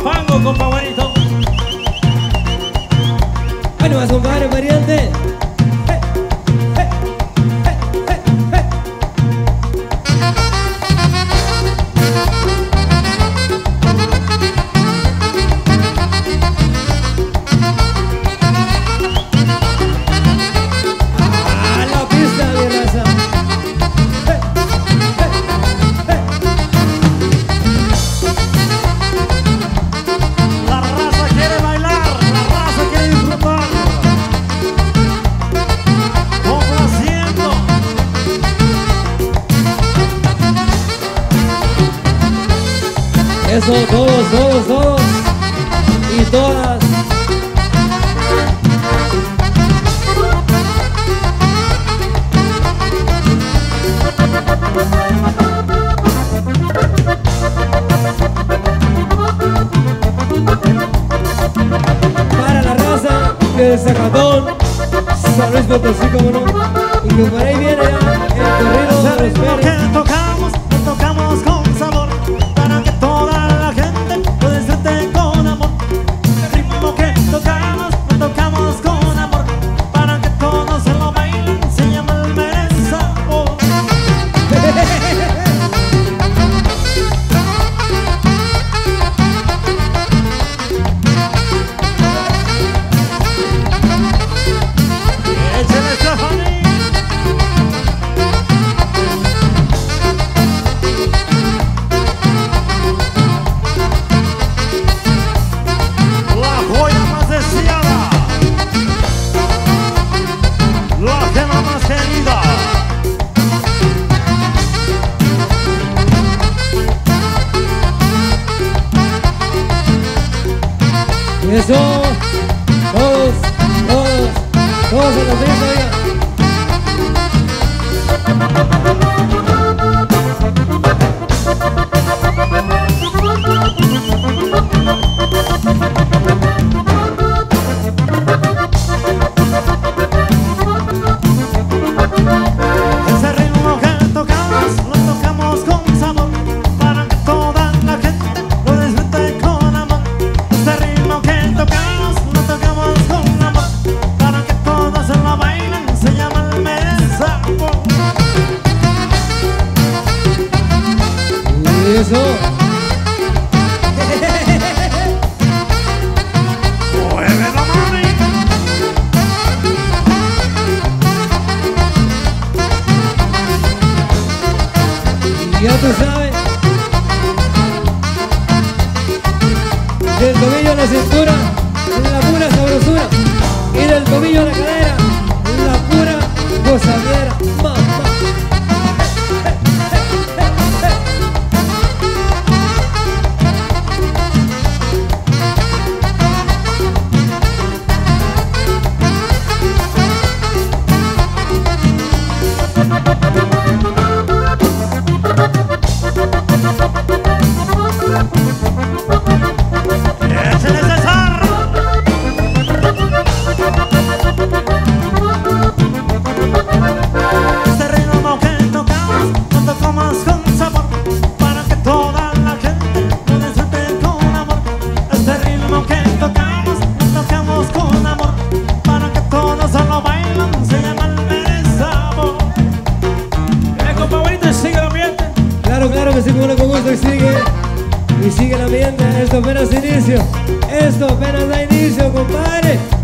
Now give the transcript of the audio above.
fango con favorito. Bueno, más compadre, variante. Eso, todos y todas. Para la raza de Zacatón, San Luis Potosí, como no, y que por ahí viene ya el corrido de los Pérez. Que tocamos con sabor, para que toda la gente lo disfrute con amor. El ritmo que tocamos con amor, para que todos se lo bailen, se llama el merensabor. Échale esta familia. Eso, todos a la mesa, oiga. Ese ritmo que tocamos, lo tocamos con sabor, para que toda la gente lo disfrute con amor. Este ritmo que tocamos, lo tocamos con amor, para que todos se lo bailen, se llama el merensabor. Eso. Mueve la mano. Ya tú sabes. Del tobillo a la cintura, la pura sabrosura. Y del tobillo a la cadera, la pura gozadera. Mamá. Échale César. Este ritmo que tocamos, lo tocamos con sabor, para que toda la gente lo disfrute con amor. Este ritmo que tocamos, lo tocamos con amor, para que todos se lo bailan, se llama el merensabor. Con favorito y sigue el ambiente. Claro que sí, con gusto y sigue el ambiente. Esto apenas inicio, compadre.